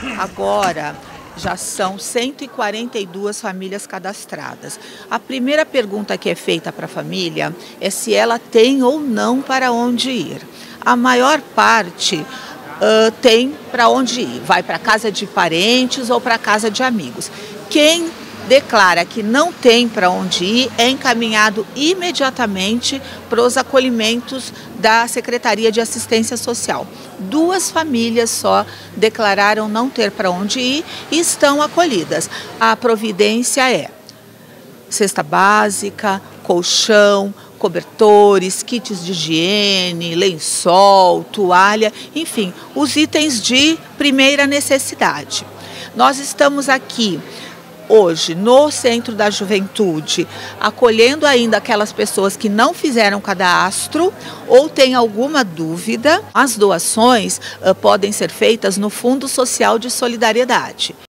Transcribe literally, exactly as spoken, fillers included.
Agora já são cento e quarenta e duas famílias cadastradas. A primeira pergunta que é feita para a família é se ela tem ou não para onde ir. A maior parte uh, tem para onde ir, vai para casa de parentes ou para casa de amigos. Quem declara que não tem para onde ir é encaminhado imediatamente para os acolhimentos da Secretaria de Assistência Social. Duas famílias só declararam não ter para onde ir e estão acolhidas. A providência é cesta básica, colchão, cobertores, kits de higiene, lençol, toalha, enfim, os itens de primeira necessidade. Nós estamos aqui hoje, no Centro da Juventude, acolhendo ainda aquelas pessoas que não fizeram cadastro ou têm alguma dúvida. As doações uh, podem ser feitas no Fundo Social de Solidariedade.